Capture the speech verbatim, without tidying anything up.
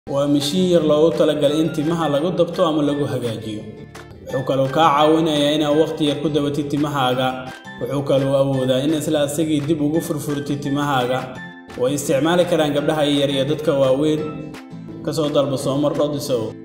waa mishiin yar loogu talagalay in timaha lagu dabto ama lagu hagaajiyo. wuxuu kaloo ka caawinayaa inaad waqti yar ku dabatid timahaaga. wuxuu kaloo awoodaa in isla asagii dib ugu furfurtid timahaaga. way isticmaali karaan gabdhaha yar iyo dadka waaweyn. ka soo dalba Soomar dot so.